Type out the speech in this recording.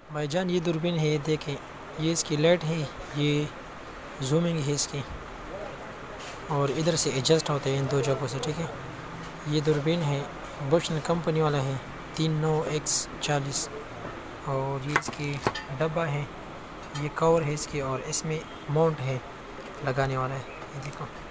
भाईजान ये दूरबीन है, ये देखें, ये इसकी लाइट है, ये जूमिंग है इसकी, और इधर से एडजस्ट होते हैं इन दो जगहों से। ठीक है, ये दूरबीन है, बुशनर कंपनी वाला है, 39x40, और ये इसकी डब्बा है, ये कवर है इसकी, और इसमें माउंट है लगाने वाला है, ये देखो।